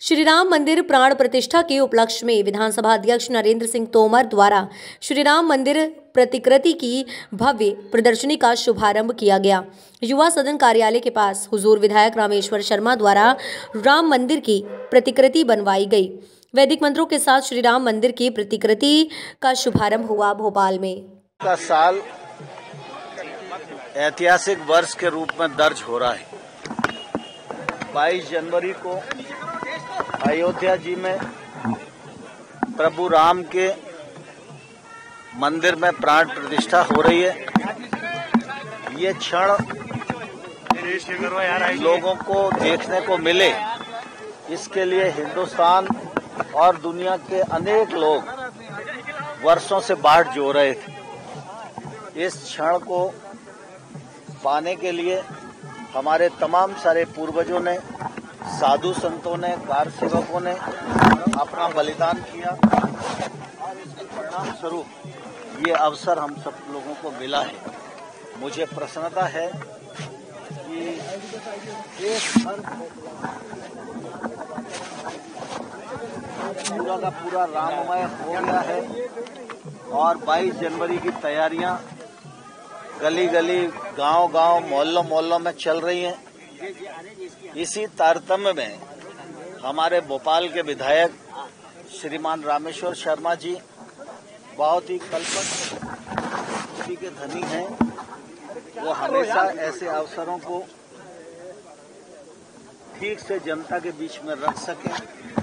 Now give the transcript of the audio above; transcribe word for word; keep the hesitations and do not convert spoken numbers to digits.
श्री राम मंदिर प्राण प्रतिष्ठा के उपलक्ष्य में विधानसभा अध्यक्ष नरेंद्र सिंह तोमर द्वारा श्री राम मंदिर प्रतिकृति की भव्य प्रदर्शनी का शुभारंभ किया गया। युवा सदन कार्यालय के पास हुजूर विधायक रामेश्वर शर्मा द्वारा राम मंदिर की प्रतिकृति बनवाई गई। वैदिक मंत्रों के साथ श्री राम मंदिर की प्रतिकृति का शुभारंभ हुआ। भोपाल में का साल ऐतिहासिक वर्ष के रूप में दर्ज हो रहा है। बाईस जनवरी को अयोध्या जी में प्रभु राम के मंदिर में प्राण प्रतिष्ठा हो रही है। ये क्षण लोगों को देखने को मिले, इसके लिए हिंदुस्तान और दुनिया के अनेक लोग वर्षों से बाट जो रहे थे। इस क्षण को पाने के लिए हमारे तमाम सारे पूर्वजों ने, साधु संतों ने, कार सेवकों ने अपना बलिदान किया और इसके परिणाम स्वरूप ये अवसर हम सब लोगों को मिला है। मुझे प्रसन्नता है कि देश भर पूरा का पूरा राममय हो गया है और बाईस जनवरी की तैयारियां गली गली, गांव गांव, मोहल्लों मोहल्लों में चल रही हैं। इसी तारतम्य में हमारे भोपाल के विधायक श्रीमान रामेश्वर शर्मा जी बहुत ही कल्पना के धनी हैं। वो हमेशा ऐसे अवसरों को ठीक से जनता के बीच में रख सकें।